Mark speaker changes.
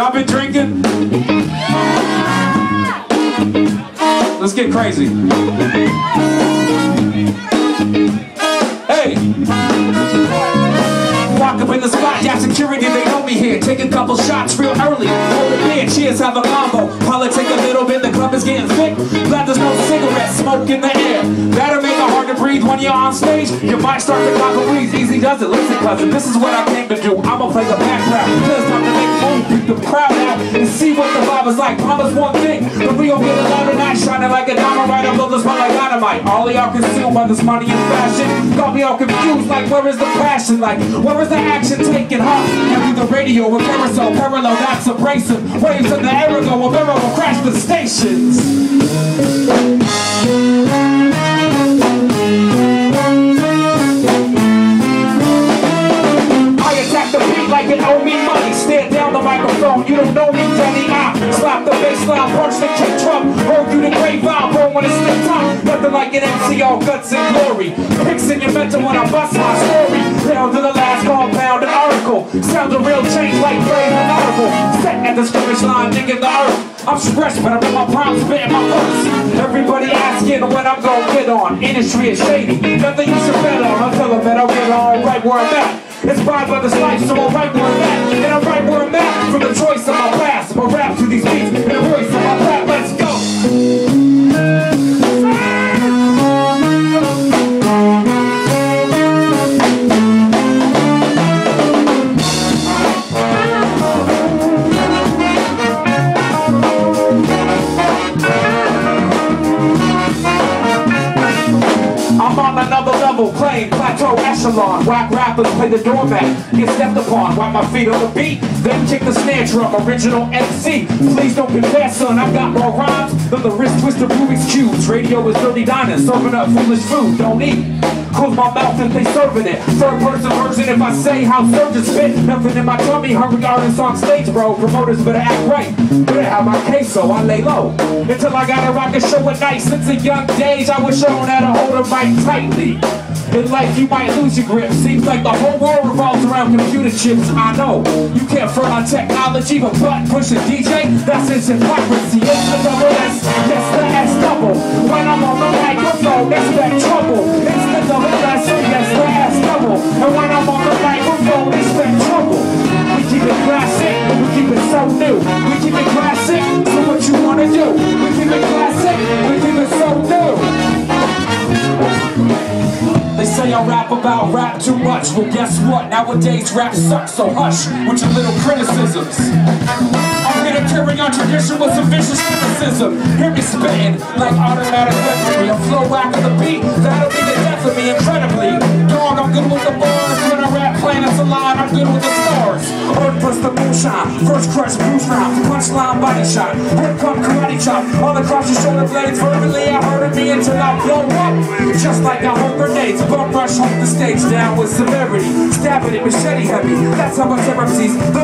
Speaker 1: Y'all been drinking? Let's get crazy. Hey! Walk up in the spot, yeah, security, they know me here. Take a couple shots real early. Hold a beer, cheers, have a combo. Politic a little bit, the club is getting thick. Glad there's no cigarettes, smoke in the air. That'll make it hard to breathe when you're on stage. You might start to cough and wheeze. Easy does it. Listen, cousin, this is what I came to do. I'ma play the background. Just time to make a move, pick the crowd out, and see what the vibe is like. Promise one thing, but we gon' get a lot tonight. Shining like a diamond, right up, blow this one like dynamite. All of y'all consumed by this money and fashion. Got me all confused, like where is the passion? Like where is the action taking, huh? And through the radio, with carousel, parallel, that's abrasive. Waves in the air go, a barrel will crash the stations. Like it owe me money, stare down the microphone. You don't know me, Danny. I slap the bass line, punch the kick drum, roll through the grapevine, bro, when it's still time. Nothing like an MC, all guts and glory. Picks in your mental when I bust my story. Down to the last compound, an article. Sounds a real change like brave and audible. Set at the scrimmage line, digging the earth. I'm stressed, but I'm in my prime, spitting my verse. Everybody asking when I'm gonna get on. Industry is shady, nothing you should bet on. I'll tell them that I'll get on right where I'm at. Inspired by this life, so I'm right where I'm at. And I'm right where I'm at from the choice of my past. My rap to these beats and the voice of my rap. Let's go! I'm on another level, playing plateau echelon. Whack rappers play the doormat, get stepped upon. Wipe my feet on the beat, then kick the snare drum. Original MC, please don't compare, son. I got more rhymes than the wrist twister Rubik's cubes. Radio is dirty diners, serving up foolish food. Don't eat, close my mouth if they serving it. Third person version if I say how surgeons spit. Nothing in my tummy, hurry artists on stage, bro. Promoters better act right, better have my case so I lay low. Until I gotta rock a show at night. Since a young age I was shown how to hold a mic tightly. In life you might lose your grip. Seems like the whole world revolves around computer chips. I know, you can't front on technology, but button push a DJ, that's its hypocrisy. It's the double S, yes the S double. When I'm on the microphone, expect trouble. It's the double S, yes the S double. And when I'm on the microphone, expect trouble. We keep it classic, we keep it so new. We keep it classic, so what you wanna do? We keep it classic, we keep it so new. They say I rap about rap too much. Well, guess what? Nowadays rap sucks, so hush with your little criticisms. I'm gonna carry on tradition with some vicious criticism. Hear me spitting like automatic weaponry. A flow whack of the beat, that'll be the death of me incredibly. Dog, I'm good with the bars. When I rap planets align, I'm good with the stars. Earth plus the moonshine, first crush, bruise round, punchline, body shot. Here come karate chop, all across your shoulder blades. Verbally, I heard me until I blow up. Just like I hold grenades. Bum rush, hold the stage down with severity. Stabbing it, machete heavy. That's how much MCs.